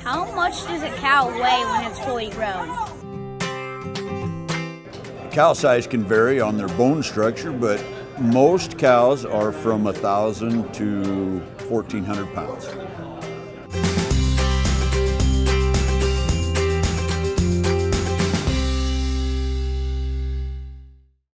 How much does a cow weigh when it's fully grown? Cow size can vary on their bone structure, but most cows are from 1,000 to 1,400 pounds.